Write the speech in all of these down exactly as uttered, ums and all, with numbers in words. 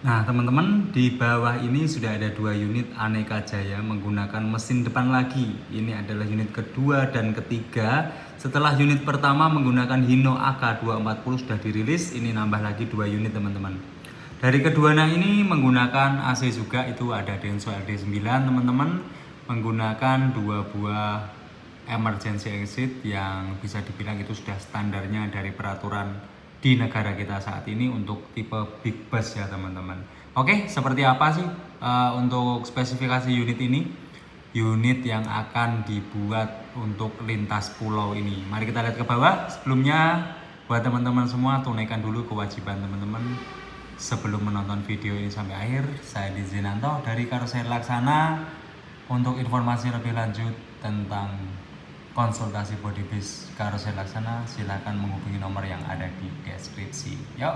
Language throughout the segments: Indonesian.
Nah, teman-teman, di bawah ini sudah ada dua unit Aneka Jaya menggunakan mesin depan lagi. Ini adalah unit kedua dan ketiga. Setelah unit pertama menggunakan Hino A K dua empat nol sudah dirilis, ini nambah lagi dua unit, teman-teman. Dari kedua nah ini menggunakan A C juga, itu ada Denso L D sembilan, teman-teman. Menggunakan dua buah emergency exit yang bisa dibilang itu sudah standarnya dari peraturan di negara kita saat ini untuk tipe big bus ya, teman-teman. Oke, seperti apa sih uh, untuk spesifikasi unit ini? Unit yang akan dibuat untuk lintas pulau ini. Mari kita lihat ke bawah. Sebelumnya, buat teman-teman semua, tunaikan dulu kewajiban teman-teman sebelum menonton video ini sampai akhir. Saya Dizinanto dari Karoseri Laksana. Untuk informasi lebih lanjut tentang konsultasi body bis Karoseri Laksana, silahkan menghubungi nomor yang ada di deskripsi. Yuk.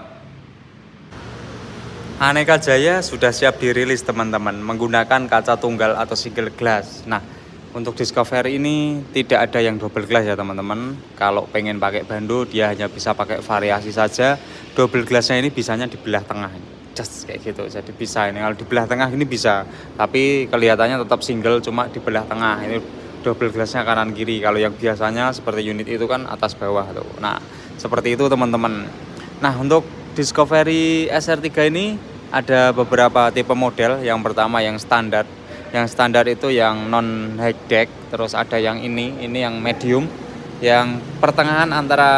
Aneka Jaya sudah siap dirilis, teman-teman, menggunakan kaca tunggal atau single glass. Nah, untuk Discovery ini tidak ada yang double glass ya, teman-teman. Kalau pengen pakai bando, dia hanya bisa pakai variasi saja. Double glassnya ini bisanya di belah tengah, just kayak gitu. Jadi bisa ini kalau di belah tengah ini bisa, tapi kelihatannya tetap single, cuma di belah tengah. Ini double glassnya kanan kiri. Kalau yang biasanya seperti unit itu kan atas bawah tuh. Nah, seperti itu, teman-teman. Nah, untuk Discovery S R tiga ini ada beberapa tipe model. Yang pertama yang standar. Yang standar itu yang non high deck. Terus ada yang ini, ini yang medium, yang pertengahan antara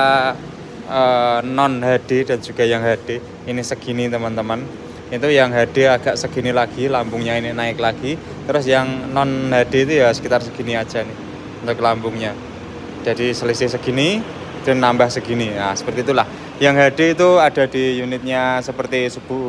uh, non H D dan juga yang H D. Ini segini, teman-teman. Itu yang H D agak segini lagi, lambungnya ini naik lagi. Terus yang non H D itu ya sekitar segini aja nih untuk lambungnya. Jadi selisih segini dan nambah segini. Nah, seperti itulah. Yang H D itu ada di unitnya seperti Subu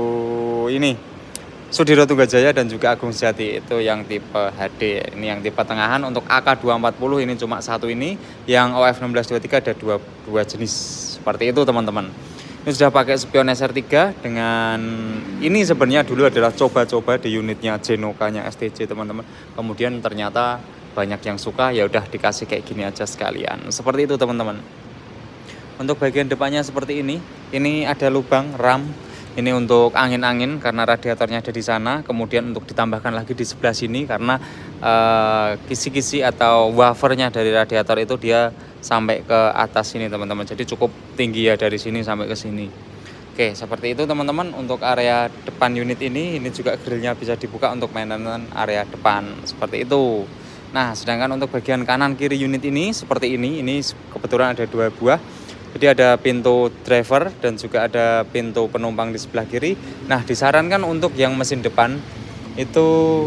ini, Sudiro Tunggajaya dan juga Agung Sejati, itu yang tipe H D. Ini yang tipe tengahan. Untuk A K dua empat nol ini cuma satu ini. Yang O F enam belas dua tiga ada dua, dua jenis. Seperti itu, teman-teman. Ini sudah pakai spion S R tiga dengan ini sebenarnya dulu adalah coba-coba di unitnya Genoka-nya S T J, teman-teman. Kemudian ternyata banyak yang suka, ya udah dikasih kayak gini aja sekalian. Seperti itu, teman-teman. Untuk bagian depannya seperti ini. Ini ada lubang ram. Ini untuk angin-angin karena radiatornya ada di sana. Kemudian untuk ditambahkan lagi di sebelah sini karena uh, kisi-kisi atau wafernya dari radiator itu dia sampai ke atas sini, teman-teman. Jadi cukup tinggi ya dari sini sampai ke sini. Oke, seperti itu, teman-teman. Untuk area depan unit ini, ini juga grillnya bisa dibuka untuk maintenance area depan. Seperti itu. Nah, sedangkan untuk bagian kanan kiri unit ini seperti ini. Ini kebetulan ada dua buah. Jadi ada pintu driver dan juga ada pintu penumpang di sebelah kiri. Nah, disarankan untuk yang mesin depan itu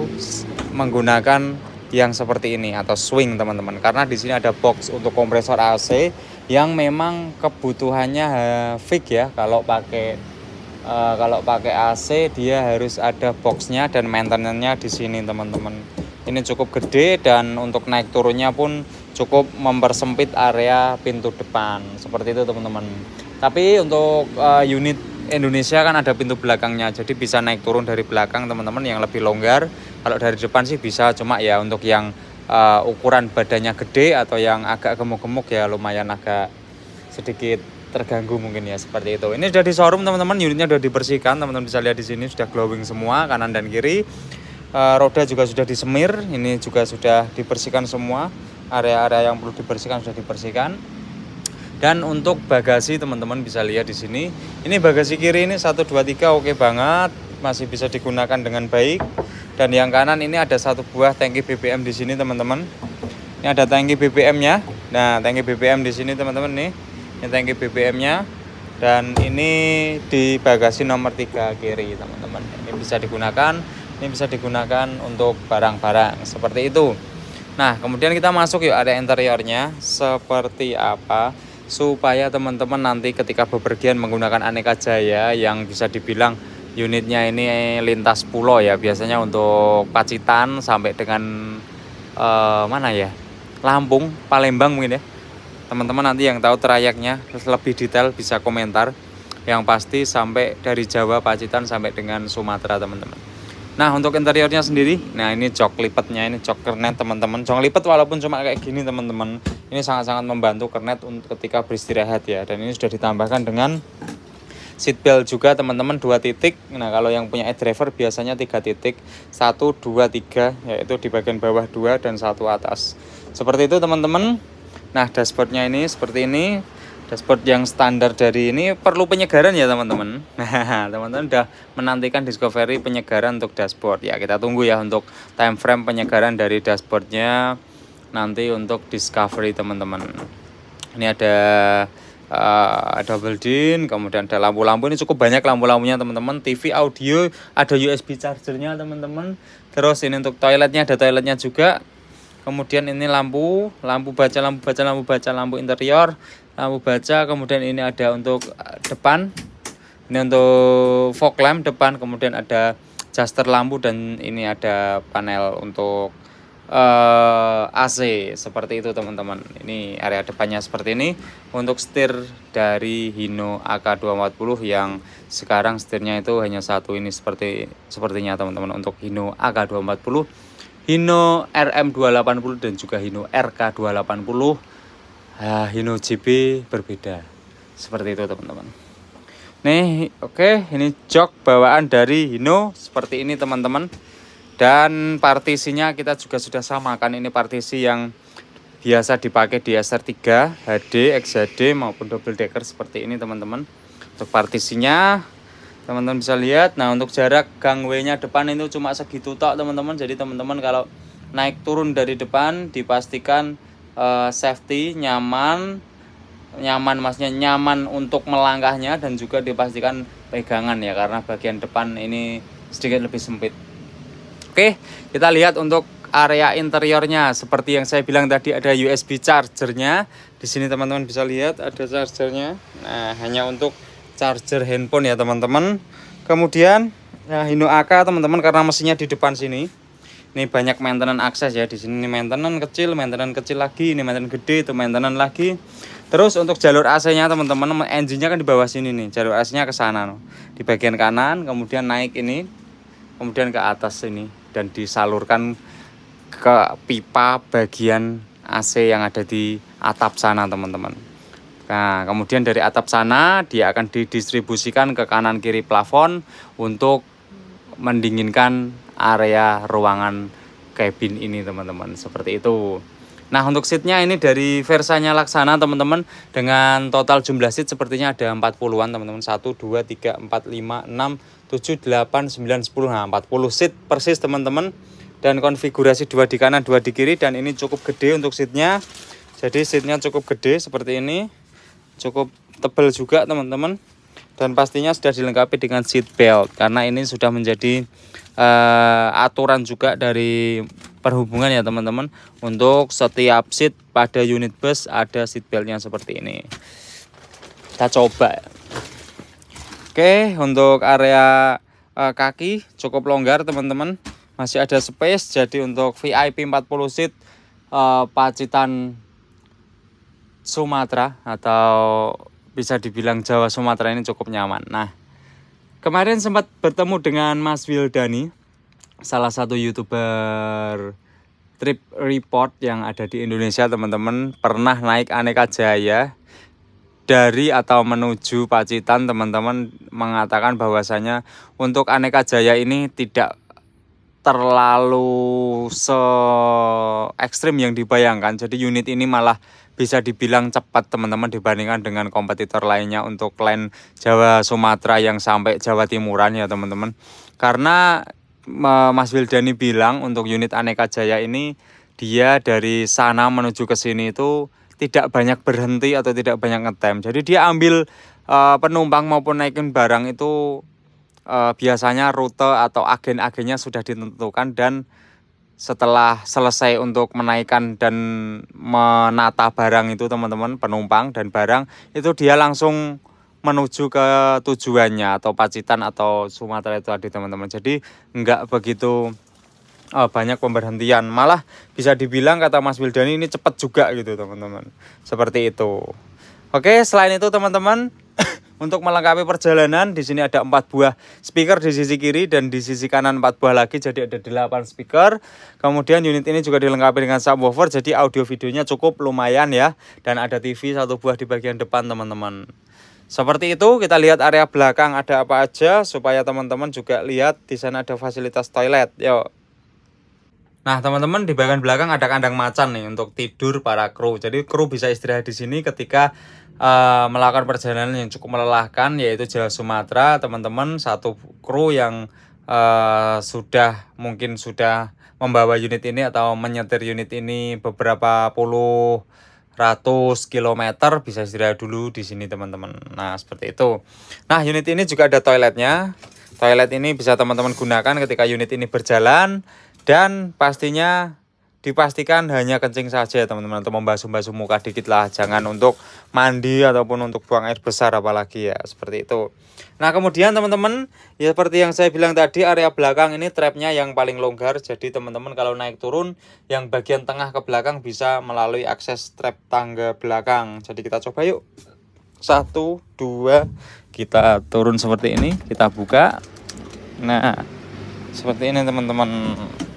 menggunakan yang seperti ini atau swing, teman-teman. Karena di sini ada box untuk kompresor A C yang memang kebutuhannya fix ya. Kalau pakai uh, kalau pakai A C dia harus ada boxnya dan maintenance-nya di sini, teman-teman. Ini cukup gede dan untuk naik turunnya pun cukup mempersempit area pintu depan. Seperti itu, teman-teman. Tapi untuk uh, unit Indonesia kan ada pintu belakangnya, jadi bisa naik turun dari belakang, teman-teman, yang lebih longgar. Kalau dari depan sih bisa, cuma ya untuk yang uh, ukuran badannya gede atau yang agak gemuk-gemuk ya lumayan agak sedikit terganggu mungkin ya, seperti itu. Ini sudah di showroom, teman-teman, unitnya sudah dibersihkan, teman-teman bisa lihat di sini sudah glowing semua kanan dan kiri. Uh, roda juga sudah disemir, ini juga sudah dibersihkan semua. Area-area yang perlu dibersihkan sudah dibersihkan. Dan untuk bagasi, teman-teman bisa lihat di sini. Ini bagasi kiri ini satu dua tiga oke banget, masih bisa digunakan dengan baik. Dan yang kanan ini ada satu buah tangki B B M di sini, teman-teman. Ini ada tangki B B M-nya. Nah, tangki B B M di sini, teman-teman, nih. Ini tangki B B M-nya. Dan ini di bagasi nomor tiga kiri, teman-teman. Ini bisa digunakan, ini bisa digunakan untuk barang-barang seperti itu. Nah, kemudian kita masuk yuk area interiornya seperti apa, supaya teman-teman nanti ketika bepergian menggunakan Aneka Jaya yang bisa dibilang unitnya ini lintas pulau ya, biasanya untuk Pacitan sampai dengan uh, mana ya, Lampung, Palembang mungkin ya. Teman-teman nanti yang tahu trayeknya lebih detail bisa komentar. Yang pasti sampai dari Jawa, Pacitan sampai dengan Sumatera, teman-teman. Nah, untuk interiornya sendiri, nah ini jok lipatnya, ini jok kernet, teman-teman. Jok lipat walaupun cuma kayak gini, teman-teman, ini sangat-sangat membantu kernet untuk ketika beristirahat ya. Dan ini sudah ditambahkan dengan seat belt juga teman-teman dua titik. Nah kalau yang punya iDriver biasanya tiga titik, satu, dua, tiga, yaitu di bagian bawah dua dan satu atas. Seperti itu teman-teman. Nah dashboardnya ini seperti ini. Dashboard yang standar dari ini perlu penyegaran ya teman-teman. Nah teman-teman udah menantikan Discovery penyegaran untuk dashboard. Ya kita tunggu ya untuk time frame penyegaran dari dashboardnya nanti untuk Discovery teman-teman. Ini ada uh, double din, kemudian ada lampu-lampu, ini cukup banyak lampu-lampunya teman-teman. T V, audio, ada U S B chargernya teman-teman. Terus ini untuk toiletnya, ada toiletnya juga. Kemudian ini lampu, lampu baca, lampu baca, lampu baca, lampu interior, lampu baca. Kemudian ini ada untuk depan, ini untuk fog lamp depan. Kemudian ada adjuster lampu dan ini ada panel untuk uh, A C seperti itu teman-teman. Ini area depannya seperti ini. Untuk setir dari Hino A K dua empat nol yang sekarang setirnya itu hanya satu ini seperti sepertinya teman-teman untuk Hino A K dua empat nol. Hino R M dua delapan nol dan juga Hino R K dua delapan nol. Nah, Hino J B berbeda. Seperti itu teman-teman. Nih, oke, okay, ini jok bawaan dari Hino seperti ini teman-teman. Dan partisinya kita juga sudah samakan. Ini partisi yang biasa dipakai di S R tiga, H D, X H D maupun double decker seperti ini teman-teman. Untuk partisinya teman-teman bisa lihat. Nah untuk jarak gangway-nya depan itu cuma segitu tok teman-teman. Jadi teman-teman kalau naik turun dari depan dipastikan uh, safety, nyaman, nyaman maksudnya nyaman untuk melangkahnya dan juga dipastikan pegangan ya, karena bagian depan ini sedikit lebih sempit. Oke, kita lihat untuk area interiornya. Seperti yang saya bilang tadi ada U S B chargernya. Di sini teman-teman bisa lihat ada chargernya. Nah hanya untuk charger handphone ya teman-teman. Kemudian ya Hino A K teman-teman, karena mesinnya di depan sini. Ini banyak maintenance akses ya. Di sini maintenance kecil, maintenance kecil lagi, ini maintenance gede, itu maintenance lagi. Terus untuk jalur A C-nya teman-teman, engine-nya kan di bawah sini nih. Jalur A C-nya ke sana no. Di bagian kanan, kemudian naik ini, kemudian ke atas ini dan disalurkan ke pipa bagian A C yang ada di atap sana teman-teman. Nah, kemudian dari atap sana dia akan didistribusikan ke kanan kiri plafon untuk mendinginkan area ruangan cabin ini teman-teman. Seperti itu. Nah, untuk seatnya ini dari Versanya Laksana teman-teman, dengan total jumlah seat sepertinya ada empat puluhan teman-teman. satu, dua, tiga, empat, lima, enam, tujuh, delapan, sembilan, sepuluh. Nah, empat puluh seat persis teman-teman. Dan konfigurasi dua di kanan, dua di kiri, dan ini cukup gede untuk seatnya. Jadi seatnya cukup gede seperti ini. Cukup tebal juga teman-teman, dan pastinya sudah dilengkapi dengan seat belt karena ini sudah menjadi uh, aturan juga dari perhubungan ya teman-teman. Untuk setiap seat pada unit bus ada seat beltnya seperti ini. Kita coba. Oke, untuk area uh, kaki cukup longgar teman-teman, masih ada space. Jadi untuk V I P empat puluh seat uh, Pacitan Sumatera atau bisa dibilang Jawa Sumatera ini cukup nyaman. Nah, kemarin sempat bertemu dengan Mas Wildani, salah satu YouTuber trip report yang ada di Indonesia teman-teman. Pernah naik Aneka Jaya dari atau menuju Pacitan teman-teman, mengatakan bahwasanya untuk Aneka Jaya ini tidak terlalu se ekstrim yang dibayangkan. Jadi unit ini malah bisa dibilang cepat teman-teman dibandingkan dengan kompetitor lainnya untuk line Jawa Sumatera yang sampai Jawa Timuran ya teman-teman. Karena Mas Wildani bilang untuk unit Aneka Jaya ini dia dari sana menuju ke sini itu tidak banyak berhenti atau tidak banyak ngetem. Jadi dia ambil uh, penumpang maupun naikin barang itu uh, biasanya rute atau agen-agennya sudah ditentukan, dan setelah selesai untuk menaikkan dan menata barang itu teman-teman, penumpang dan barang itu dia langsung menuju ke tujuannya atau Pacitan atau Sumatera itu tadi teman-teman. Jadi enggak begitu oh, banyak pemberhentian, malah bisa dibilang kata Mas Wildani ini cepat juga gitu teman-teman. Seperti itu. Oke, selain itu teman-teman, untuk melengkapi perjalanan di sini ada empat buah speaker di sisi kiri dan di sisi kanan empat buah lagi, jadi ada delapan speaker. Kemudian unit ini juga dilengkapi dengan subwoofer, jadi audio videonya cukup lumayan ya. Dan ada T V satu buah di bagian depan teman-teman. Seperti itu, kita lihat area belakang ada apa aja supaya teman-teman juga lihat di sana ada fasilitas toilet. Yuk. Nah, teman-teman, di bagian belakang ada kandang macan nih untuk tidur para kru. Jadi kru bisa istirahat di sini ketika uh, melakukan perjalanan yang cukup melelahkan, yaitu Jawa Sumatera. Teman-teman, satu kru yang uh, sudah mungkin sudah membawa unit ini atau menyetir unit ini beberapa puluh ratus kilometer bisa istirahat dulu di sini teman-teman. Nah, seperti itu. Nah, unit ini juga ada toiletnya. Toilet ini bisa teman-teman gunakan ketika unit ini berjalan, dan pastinya dipastikan hanya kencing saja teman-teman, untuk membasuh-basuh muka dikit lah, jangan untuk mandi ataupun untuk buang air besar apalagi ya, seperti itu. Nah, kemudian teman-teman, ya seperti yang saya bilang tadi, area belakang ini trapnya yang paling longgar, jadi teman-teman kalau naik turun yang bagian tengah ke belakang bisa melalui akses trap tangga belakang. Jadi kita coba yuk, satu dua, kita turun seperti ini, kita buka. Nah, seperti ini teman-teman.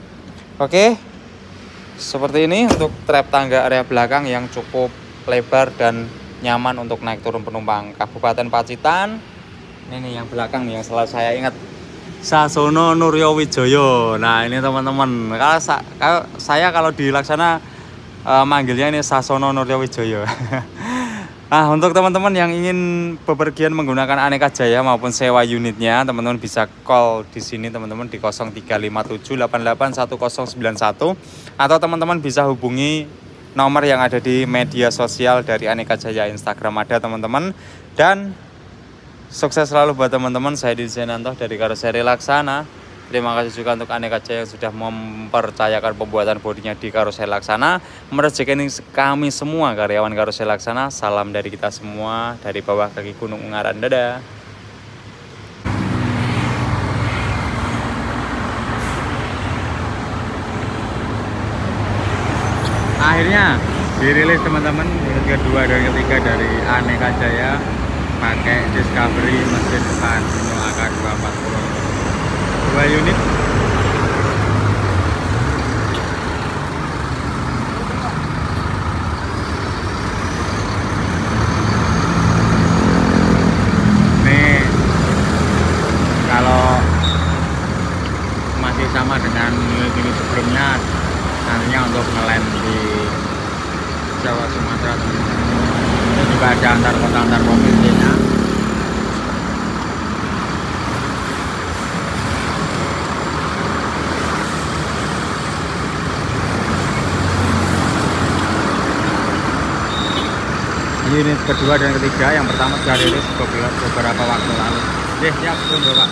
Oke, seperti ini untuk trap tangga area belakang yang cukup lebar dan nyaman untuk naik turun penumpang. Kabupaten Pacitan. Ini nih yang belakang nih yang selalu saya ingat, Sasono Nuryo Wijoyo. Nah, ini teman-teman, kalau, sa kalau saya kalau di Laksana uh, manggilnya ini Sasono Nuryo Wijoyo. Nah, untuk teman-teman yang ingin bepergian menggunakan Aneka Jaya maupun sewa unitnya, teman-teman bisa call di sini teman-teman di nol tiga lima tujuh delapan delapan satu nol sembilan satu, atau teman-teman bisa hubungi nomor yang ada di media sosial dari Aneka Jaya, Instagram ada teman-teman. Dan sukses selalu buat teman-teman. Saya Didi Zainanto dari Karoseri Laksana. Terima kasih juga untuk Aneka Jaya yang sudah mempercayakan pembuatan bodinya di Karoseri Laksana. Merezeki kami semua karyawan Karoseri Laksana. Salam dari kita semua, dari bawah kaki Gunung Ungaran. Dadah. Akhirnya dirilis teman-teman unit kedua dan ketiga dari Aneka Jaya pakai Discovery mesin depan Renault A K dua empat nol. Dua unit. Nih, kalau masih sama dengan unit-unit sebelumnya, nantinya untuk ngelem di Jawa Sumatera teman-teman. Ini juga ada antar kota antar provinsinya. Unit kedua dan ketiga, yang pertama sudah rilis beberapa waktu lalu. Oke, siap tunggu Pak.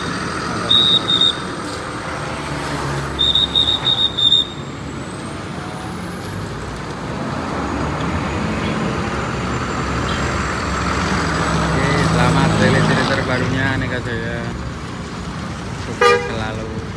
Oke, selamat rilis unit terbarunya Aneka Jaya. Sukses selalu.